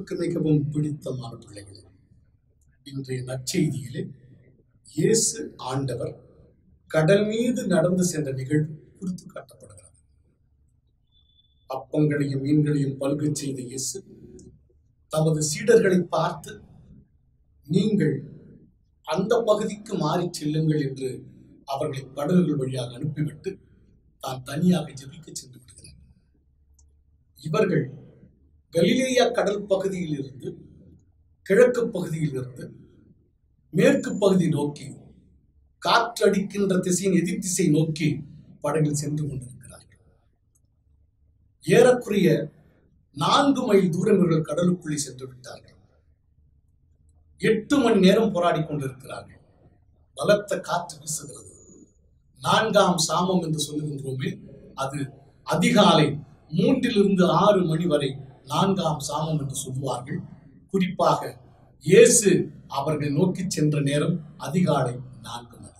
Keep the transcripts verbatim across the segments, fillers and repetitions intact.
கிறிஸ்துவுக்கு மிகவும் பிடித்தமான பிள்ளைகளே, இன்றைய நற்செய்தியிலே இயேசு ஆண்டவர் கடல் மீது நடந்து சென்ற நிகழ்வு குறித்து காட்டப்படுகிறது. அப்பங்களையும் மீன்களையும் பல்கச் செய்த இயேசு தமது சீடர்களை பார்த்து, நீங்கள் அந்த பகுதிக்கு மாறி செல்லுங்கள் என்று அவர்களை படகுகள் வழியாக அனுப்பிவிட்டு தான் தனியாக ஜெபிக்க சென்று விடுகிறார். இவர்கள் கலிலேயா கடல் பகுதியில் இருந்து கிழக்கு பகுதியில் இருந்து மேற்கு பகுதி நோக்கி காற்றடிக்கின்ற திசையின் எதிர் திசை நோக்கி படகில் சென்று கொண்டிருக்கிறார்கள். ஏறக்குறைய நான்கு மைல் தூரம் இவர்கள் கடலுக்குள்ளே சென்று விட்டார்கள். எட்டு மணி நேரம் போராடி கொண்டிருக்கிறார்கள். பலத்த காற்று வீசுகிறது. நான்காம் சாமம் என்று சொல்லுகின்றோமே, அது அதிகாலை மூன்றிலிருந்து ஆறு மணி வரை நான்காம் சாமம் என்று சொல்லுவார்கள். குறிப்பாக இயேசு அவர்கள் நோக்கி சென்ற நேரம் அதிகாலை நான்கு மணி.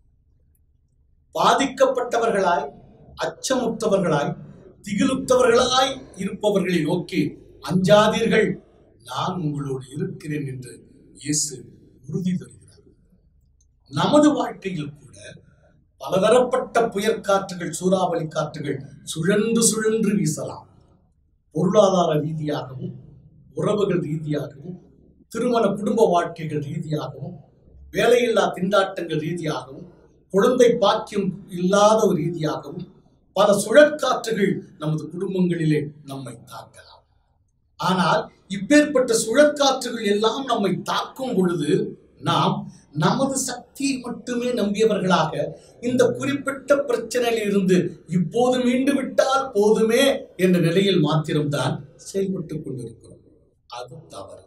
பாதிக்கப்பட்டவர்களாய், அச்சமுற்றவர்களாய், திகிலுற்றவர்களாய் இருப்பவர்களை நோக்கி, அஞ்சாதீர்கள், நான் உங்களோடு இருக்கிறேன் என்று இயேசு உறுதி தருகிறார். நமது வாழ்க்கையில் கூட பலதரப்பட்ட புயற்காற்றுகள், சூறாவளி காற்றுகள் சுழன்று சுழன்று வீசலாம். பொருளாதார ரீதியாகவும், உறவுகள் ரீதியாகவும், திருமண குடும்ப வாழ்க்கைகள் ரீதியாகவும், வேலையில்லா திண்டாட்டங்கள் ரீதியாகவும், குழந்தை பாக்கியம் இல்லாத ஒரு ரீதியாகவும் பல சுழற்காற்றுகள் நமது குடும்பங்களிலே நம்மை தாக்கலாம். ஆனால் இப்பேற்பட்ட சுழற்காற்றுகள் எல்லாம் நம்மை தாக்கும் பொழுது நாம் நமது சக்தியை மட்டுமே நம்பியவர்களாக இந்த குறிப்பிட்ட பிரச்சனையில் இருந்து இப்போது மீண்டு விட்டால் போதுமே என்ற நிலையில் மாத்திரம்தான் செயல்பட்டுக் கொண்டிருக்கிறோம். அது தவறு.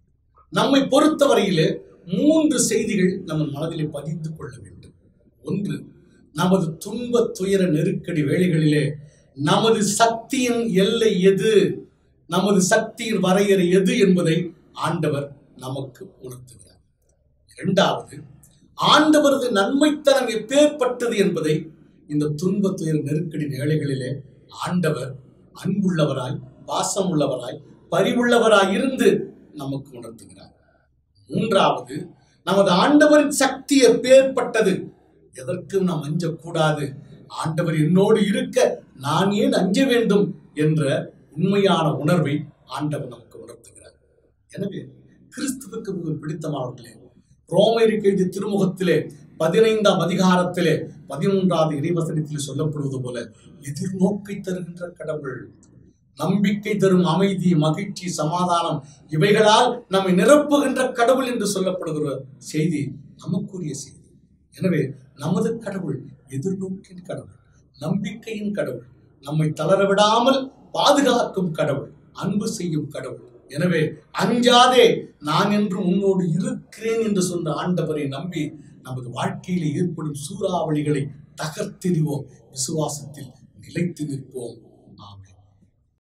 நம்மை பொறுத்தவரையிலே மூன்று செய்திகள் நம்ம மனதிலே பதிந்து கொள்ள வேண்டும். ஒன்று, நமது துன்ப துயர நெருக்கடி வேளைகளிலே நமது சக்தியின் எல்லை எது, நமது சக்தியின் வரையறை எது என்பதை ஆண்டவர் நமக்கு உணர்த்துகிறார். இரண்டாவது, ஆண்டவரது நன்மைத்தனம் எப்பேற்பட்டது என்பதை இந்த துன்ப துயர நெருக்கடி வேளைகளிலே ஆண்டவர் அன்புள்ளவராய், பாசம் உள்ளவராய், பரிவுள்ளவராய் இருந்து நமக்கு உணர்த்துகிறார். மூன்றாவது, நமது ஆண்டவரின் சக்தி எப்பேற்பட்டது, எதற்கும் நாம் அஞ்சக்கூடாது, ஆண்டவர் என்னோடு இருக்க நான் ஏன் அஞ்ச வேண்டும் என்ற உண்மையான உணர்வை ஆண்டவர் நமக்கு உணர்த்துகிறார். எனவே கிறிஸ்துவுக்கு மிக பிடித்தமானவர்களே, ரோமருக்கு எழுதிய திருமுகத்திலே பதினைந்தாம் அதிகாரத்திலே பதிமூன்றாவது இறைவசனத்தில் சொல்லப்படுவது போல, எதிர்நோக்கை தருகின்ற கடவுள், நம்பிக்கை தரும் அமைதி, மகிழ்ச்சி, சமாதானம் இவைகளால் நம்மை நிரப்புகின்ற கடவுள் என்று சொல்லப்படுகிற செய்தி நமக்குரிய செய்தி. எனவே நமது கடவுள் எதிர்நோக்கின் கடவுள், நம்பிக்கையின் கடவுள், நம்மை தளர விடாமல் பாதுகாக்கும் கடவுள், அன்பு செய்யும் கடவுள். எனவே அஞ்சாதே, நான் என்று உன்னோடு இருக்கிறேன் என்று சொன்ன ஆண்டவரை நம்பி நமது வாழ்க்கையில் ஏற்படும் சூறாவளிகளை தகர்த்தெறிவோம். விசுவாசத்தில் நிலைத்து நிற்போம்.